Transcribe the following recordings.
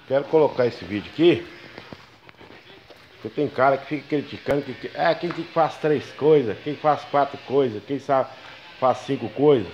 Quero colocar esse vídeo aqui, porque tem cara que fica criticando quem que faz 3 coisas, quem faz 4 coisas, quem sabe faz 5 coisas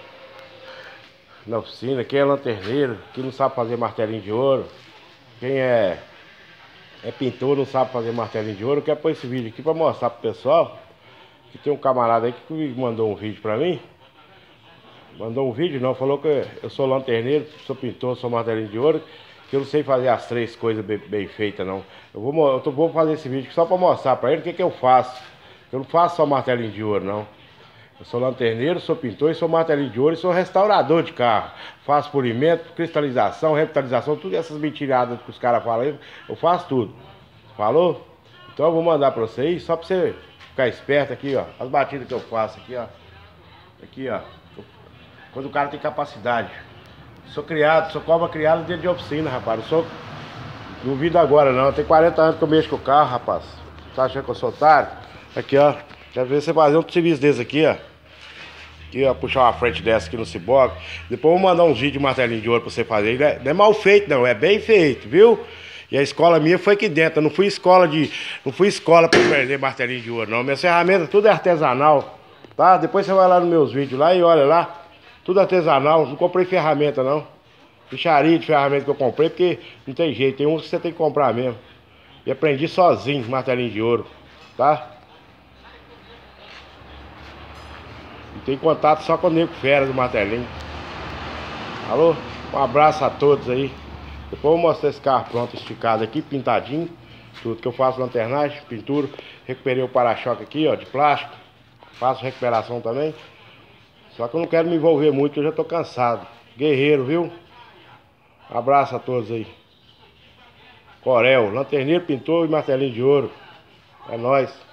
na oficina, quem é lanterneiro, quem não sabe fazer martelinho de ouro, quem é pintor, não sabe fazer martelinho de ouro. Eu quero pôr esse vídeo aqui para mostrar pro pessoal que tem um camarada aí que mandou um vídeo para mim. Mandou um vídeo, não, falou que eu sou lanterneiro, sou pintor, sou martelinho de ouro, que eu não sei fazer as 3 coisas bem feitas, não. Vou fazer esse vídeo só para mostrar para ele o que eu faço. Eu não faço só martelinho de ouro, não. Eu sou lanterneiro, sou pintor, sou martelinho de ouro e sou restaurador de carro. Faço polimento, cristalização, revitalização, tudo essas mentiradas que os caras falam aí, eu faço tudo. Falou? Então eu vou mandar para você aí, só para você ficar esperto aqui, ó. As batidas que eu faço aqui, ó. Aqui, ó. Quando o cara tem capacidade. Sou cobra criado dentro de oficina, rapaz. Não sou duvido agora, não. Tem 40 anos que eu mexo com o carro, rapaz. Tá achando que eu sou otário? Aqui, ó. Quero ver você fazer um serviço desse aqui, ó. Aqui, ó. Puxar uma frente dessa aqui no ciboque. Depois eu vou mandar uns vídeos de martelinho de ouro pra você fazer. Não é mal feito, não. É bem feito, viu? E a escola minha foi aqui dentro. Eu não fui escola pra aprender martelinho de ouro, não. Minhas ferramentas tudo é artesanal, tá? Depois você vai lá nos meus vídeos lá e olha lá. Tudo artesanal, não comprei ferramenta não. Ficharia de ferramenta que eu comprei, porque não tem jeito, tem uns que você tem que comprar mesmo. E aprendi sozinho, martelinho de ouro, tá? E tem contato só com o nego fera do martelinho. Alô? Um abraço a todos aí. Depois eu vou mostrar esse carro pronto, esticado aqui, pintadinho. Tudo que eu faço lanternagem, pintura. Recuperei o para-choque aqui, ó, de plástico. Faço recuperação também. Só que eu não quero me envolver muito, eu já tô cansado. Guerreiro, viu? Abraço a todos aí. Corel, lanterneiro, pintor e martelinho de ouro. É nóis.